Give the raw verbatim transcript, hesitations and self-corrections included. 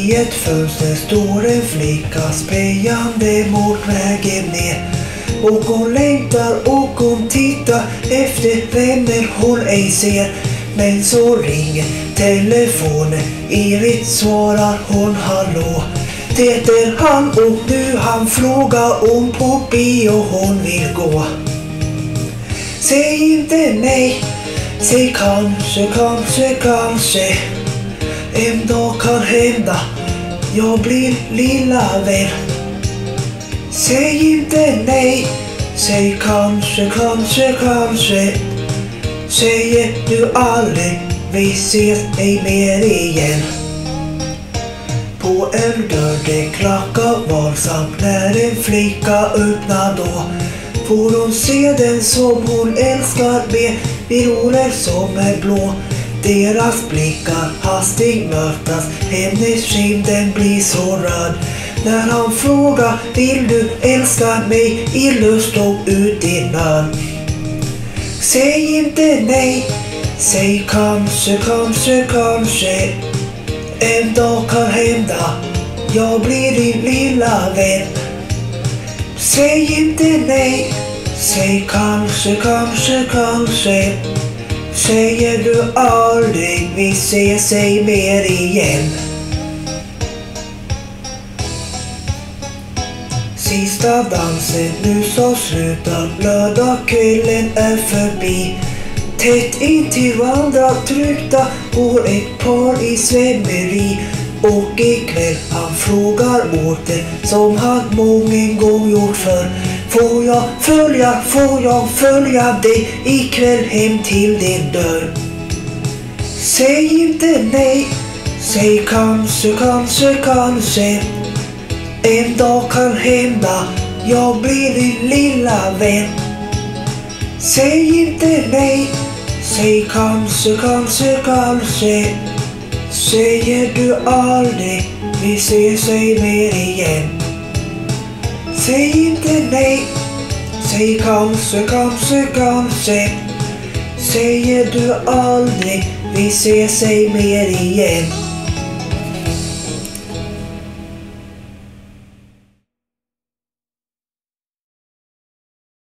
I ett fönster står en flicka spejande mot vägen ner. Och hon längtar och hon tittar efter vänner hon ej ser. Men så ringer telefonen, ivrigt svarar hon hallå. Det är han och nu han frågar om på bio hon vill gå. Säg inte nej, säg kanske, kanske, kanske. En dag kan hända, jag blir lilla vän. Säg inte nej, säg kanske, kanske, kanske. Säger du aldrig, vi ses ej mer igen. På en dörr det klackar varsamt när en flicka öppnar då. Får hon se den som hon älskar med violer som är blå. Deras blickar hastigt mötas, hennes kind den blir så röd. När han frågar, vill du älska mig i lust och ut i nöd. Säg inte nej, säg kanske, kanske, kanske. En dag kan hända, jag blir din lilla vän. Säg inte nej, säg kanske, kanske, kanske. Säger du aldrig, vi ses ej mer igen. Sista dansen nu så slutar, lördagskvällen är förbi. Tätt in till varandra tryckta går ett par i svämmeri. Och ikväll han frågar åter som han mången gång gjort för. Får jag följa, får jag följa dig ikväll hem till din dörr. Säg inte nej, säg kanske, kanske, kanske. En dag kan hända, jag blir din lilla vän. Säg inte nej, säg kanske, kanske, kanske. Säger du aldrig, vi ses ej mer igen. Säg inte nej, säg kanske, kanske, kanske. Säger du aldrig, vi ses ej mer igen.